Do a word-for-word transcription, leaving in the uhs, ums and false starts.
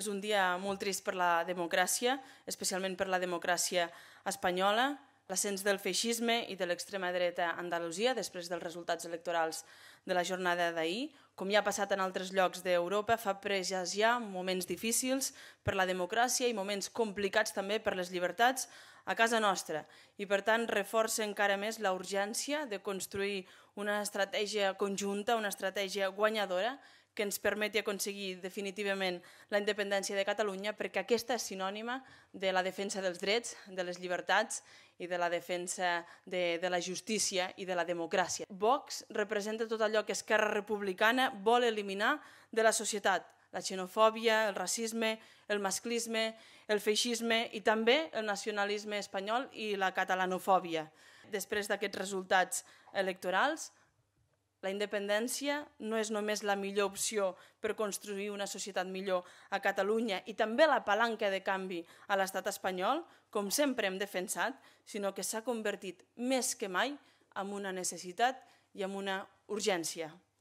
És un dia molt trist per la democràcia, especialment per la democràcia espanyola, l'ascens del feixisme i de l'extrema dreta a Andalusia després dels resultats electorals de la jornada d'ahir. Com ja ha passat en altres llocs d'Europa, fa presagiar moments difícils per la democràcia i moments complicats també per les llibertats a casa nostra. I per tant reforça encara més la urgència de construir una estratègia conjunta, una estratègia guanyadora que ens permeti aconseguir definitivament la independència de Catalunya, perquè aquesta és sinònima de la defensa dels drets, de les llibertats i de la defensa de, de la justícia i de la democràcia. Vox representa tot allò que Esquerra Republicana vol eliminar de la societat: la xenofòbia, el racisme, el masclisme, el feixisme i també el nacionalisme espanyol i la catalanofòbia. Després d'aquests resultats electorals, la independència no és només la millor opció per construir una societat millor a Catalunya i també la palanca de canvi a l'estat espanyol, com sempre hem defensat, sinó que s'ha convertit més que mai en una necessitat i en una urgència.